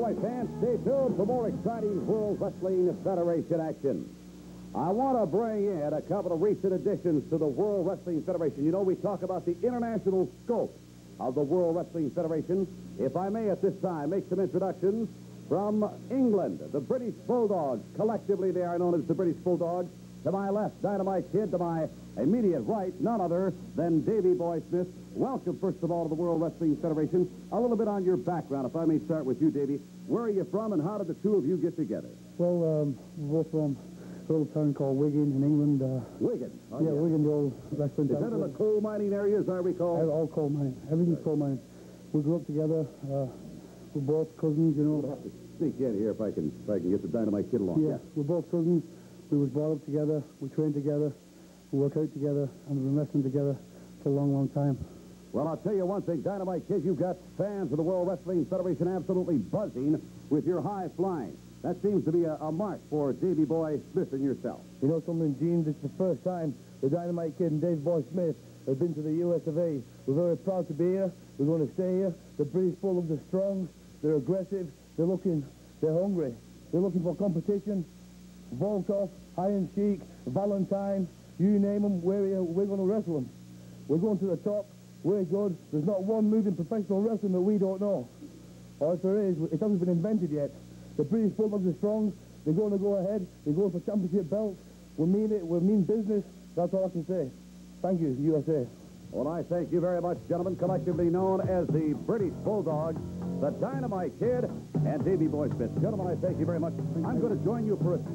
All right, fans, stay tuned for more exciting World Wrestling Federation action. I want to bring in a couple of recent additions to the World Wrestling Federation. You know, we talk about the international scope of the World Wrestling Federation. If I may at this time make some introductions from England, the British Bulldogs. Collectively, they are known as the British Bulldogs. To my left, Dynamite Kid. To my immediate right, none other than Davey Boy Smith. Welcome, first of all, to the World Wrestling Federation. A little bit on your background, if I may start with you, Davey. Where are you from, and how did the two of you get together? Well, we're from a little town called Wigan in England. Wigan? Oh, yeah, Wigan, the old wrestling town. Is that in the coal mining area, as I recall? All coal mining. Everything's coal mining. We grew up together. We're both cousins, you know. I'll have to sneak in here if I can get the Dynamite Kid along. Yeah, we're both cousins. We was brought up together. We trained together. We work out together, and we've been wrestling together for a long, long time. Well, I'll tell you one thing, Dynamite Kid, you've got fans of the World Wrestling Federation absolutely buzzing with your high flying. That seems to be a mark for Davey Boy Smith and yourself. You know something, Gene? This is the first time the Dynamite Kid and Davey Boy Smith have been to the US of A. We're very proud to be here. We're going to stay here. The British Bulldogs are strong. They're aggressive. They're hungry. They're looking for competition. Volkov, Iron Sheik, Valentine, you name them, we're going to wrestle them. We're going to the top. We're good. There's not one move in professional wrestling that we don't know. Or if there is, it hasn't been invented yet. The British Bulldogs are strong. They're going to go ahead. They're going for championship belts. We mean it. We mean business. That's all I can say. Thank you, USA. Well, I thank you very much, gentlemen, collectively known as the British Bulldogs, the Dynamite Kid, and Davey Boy Smith. Gentlemen, I thank you very much. I'm going to join you for a